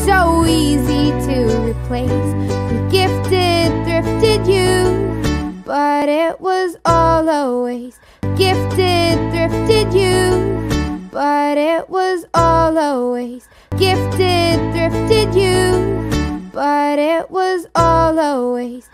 so easy to replace. We gifted, thrifted you, but it was all a waste. Gifted, thrifted you, but it was all a waste. Gifted, thrifted you, but it was all a waste.